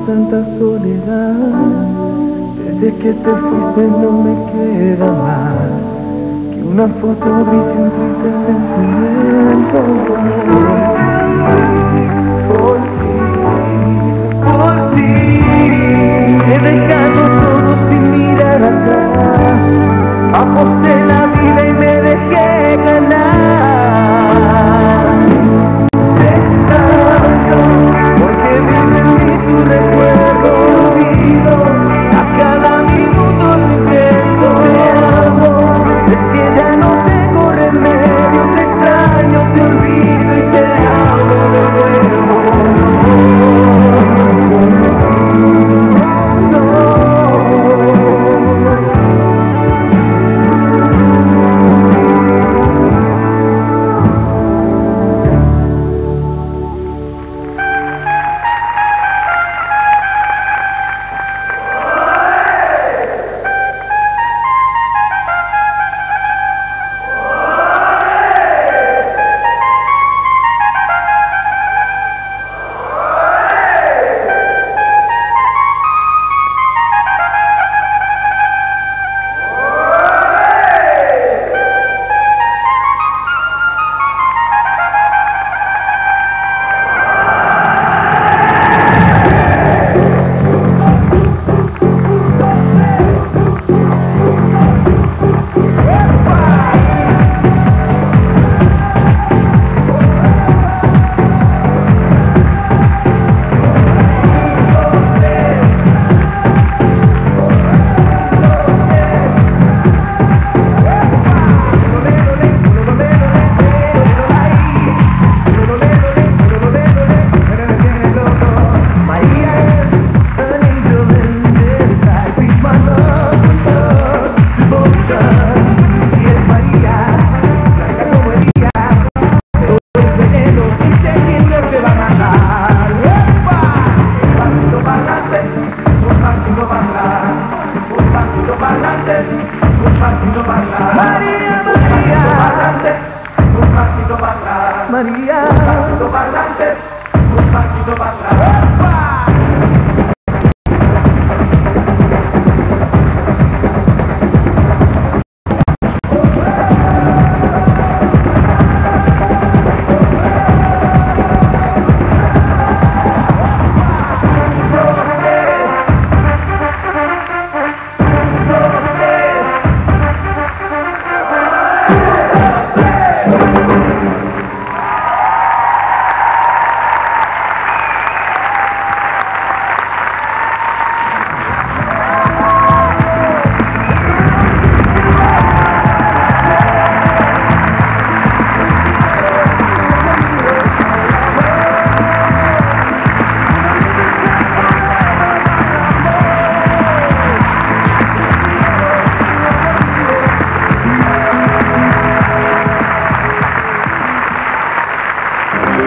tanta soledad. Desde que te fuiste no me queda más que una foto brilla en triste sentimiento. Por ti, he dejado todo sin mirar atrás. Aposté la vida y me dejé ganar. Porque vive en mí tu recuerdo olvido. A cada minuto lo intento, te amo. Es que ya no tengo remedio, te extraño, te olvido y te amo de nuevo. María, María, María.